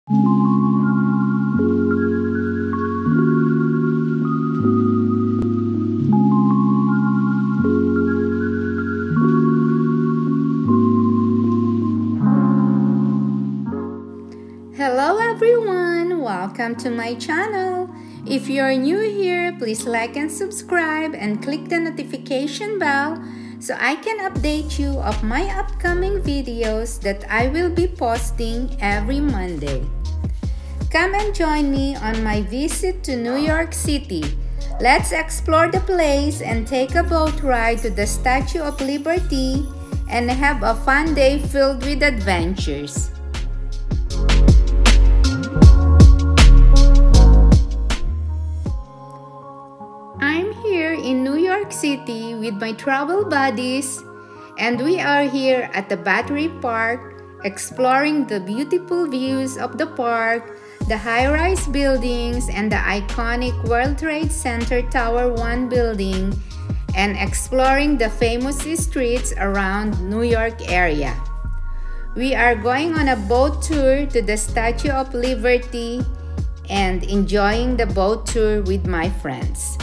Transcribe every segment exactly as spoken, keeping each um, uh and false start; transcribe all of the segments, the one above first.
Hello everyone, welcome to my channel. If you're new here, please like and subscribe and click the notification bell so I can update you of my upcoming videos that I will be posting every Monday. Come and join me on my visit to New York City. Let's explore the place and take a boat ride to the Statue of Liberty and have a fun day filled with adventures. I'm here in New York City with my travel buddies, and we are here at the Battery Park exploring the beautiful views of the park, the high-rise buildings, and the iconic World Trade Center Tower one building, and exploring the famous streets around New York area. We are going on a boat tour to the Statue of Liberty and enjoying the boat tour with my friends.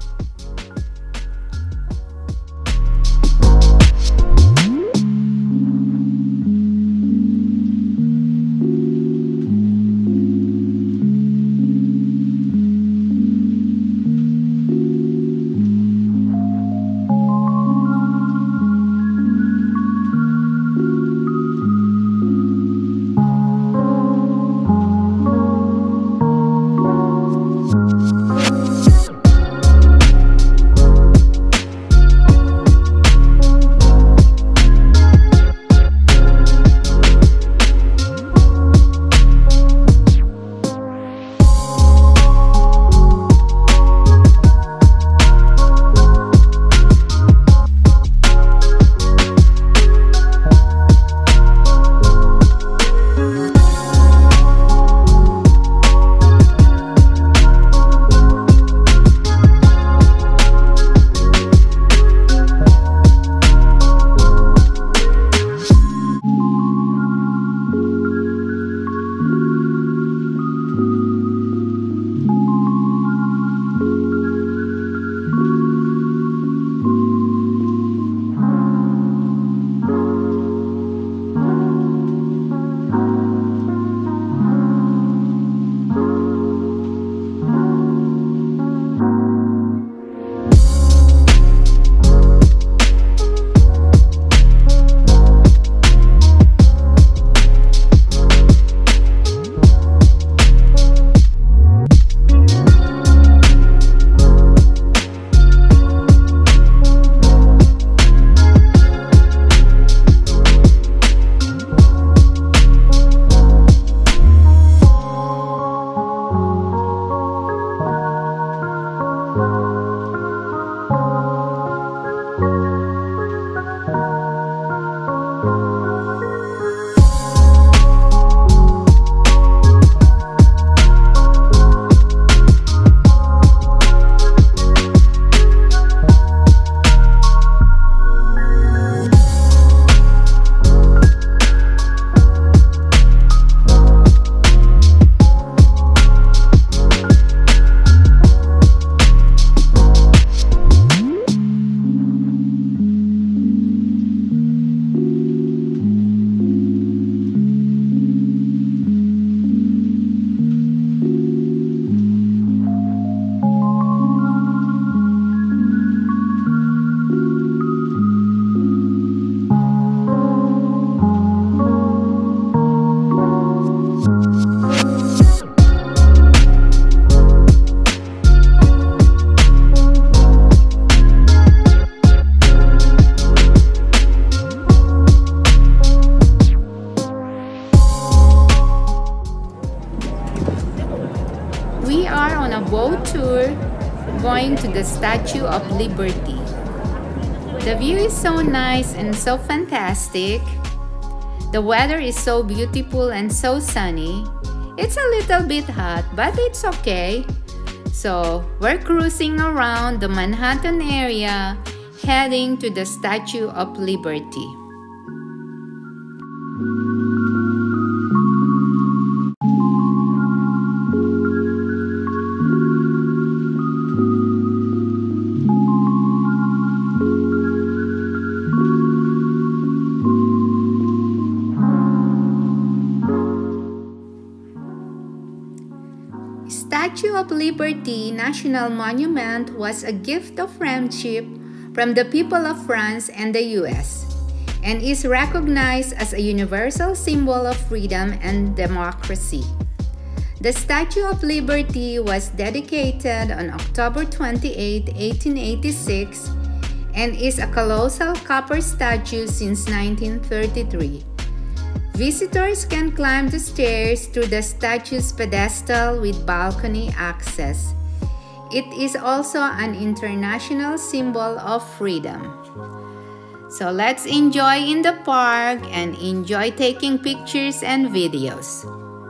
We are on a boat tour going to the Statue of Liberty. The view is so nice and so fantastic. The weather is so beautiful and so sunny. It's a little bit hot, but it's okay. So we're cruising around the Manhattan area, heading to the Statue of Liberty. Statue of Liberty National Monument was a gift of friendship from the people of France and the U S and is recognized as a universal symbol of freedom and democracy. The Statue of Liberty was dedicated on October twenty-eighth, eighteen eighty-six, and is a colossal copper statue since nineteen thirty-three. Visitors can climb the stairs through the statue's pedestal with balcony access. It is also an international symbol of freedom. So let's enjoy in the park and enjoy taking pictures and videos.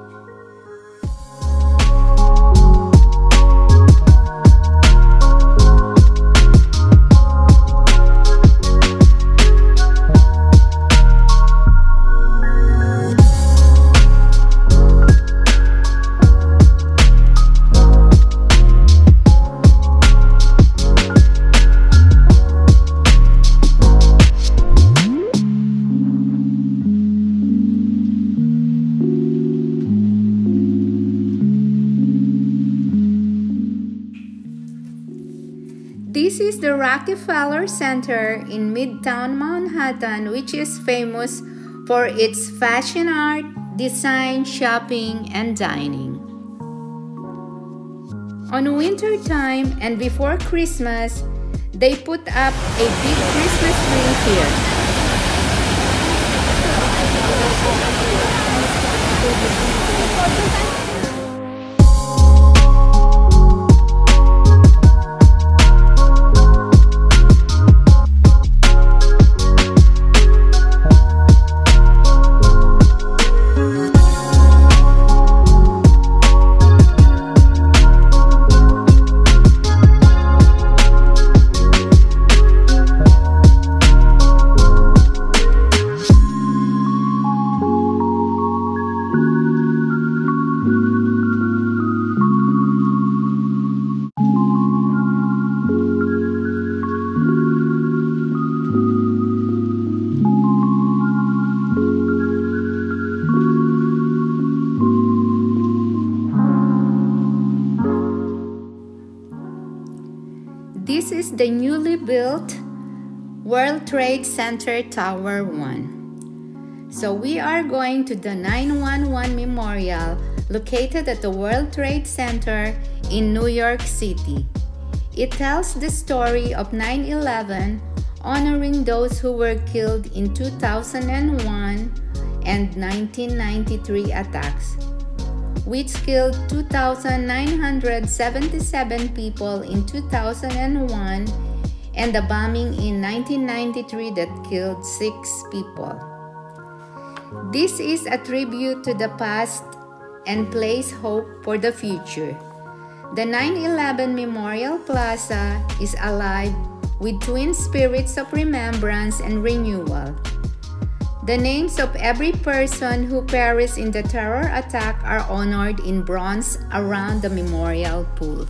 This is the Rockefeller Center in Midtown Manhattan, which is famous for its fashion art, design, shopping, and dining. On winter time and before Christmas, they put up a big Christmas tree here. This is the newly built World Trade Center Tower one. So we are going to the nine one one Memorial located at the World Trade Center in New York City. It tells the story of nine eleven, honoring those who were killed in two thousand one and nineteen ninety-three attacks, which killed two thousand nine hundred seventy-seven people in two thousand one, and the bombing in nineteen ninety-three that killed six people. This is a tribute to the past and plays hope for the future. The nine eleven Memorial Plaza is alive with twin spirits of remembrance and renewal. The names of every person who perished in the terror attack are honored in bronze around the memorial pool.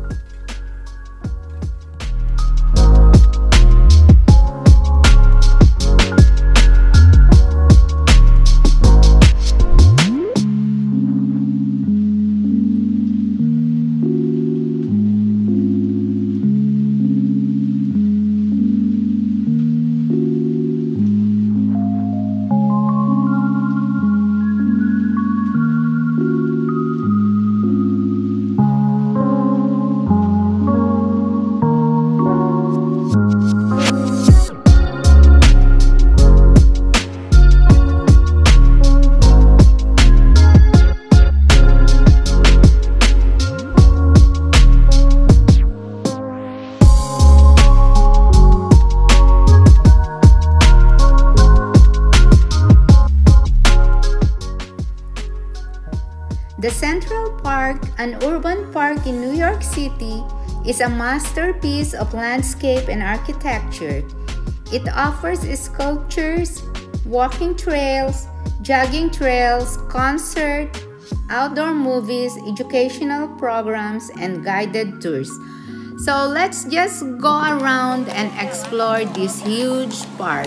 The Central Park, an urban park in New York City, is a masterpiece of landscape and architecture. It offers sculptures, walking trails, jogging trails, concerts, outdoor movies, educational programs, and guided tours. So let's just go around and explore this huge park.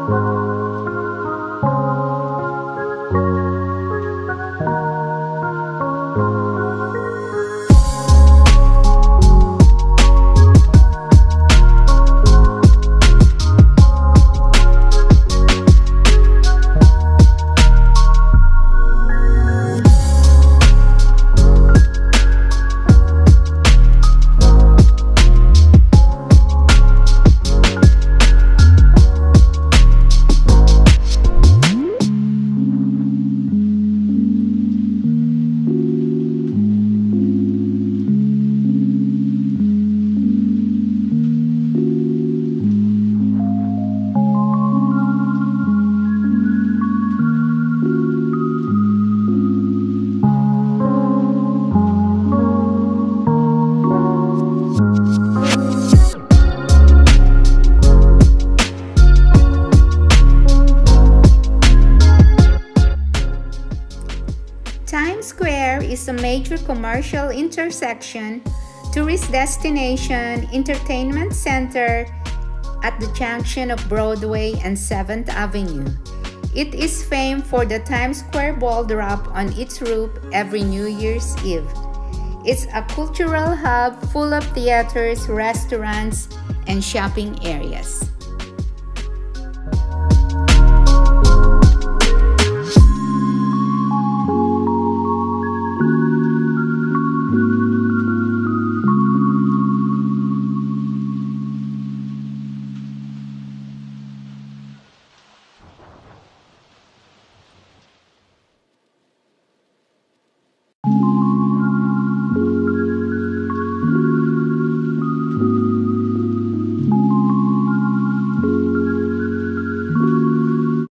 Times Square is a major commercial intersection, tourist destination, entertainment center at the junction of Broadway and seventh Avenue. It is famed for the Times Square ball drop on its roof every New Year's Eve. It's a cultural hub full of theaters, restaurants, and shopping areas.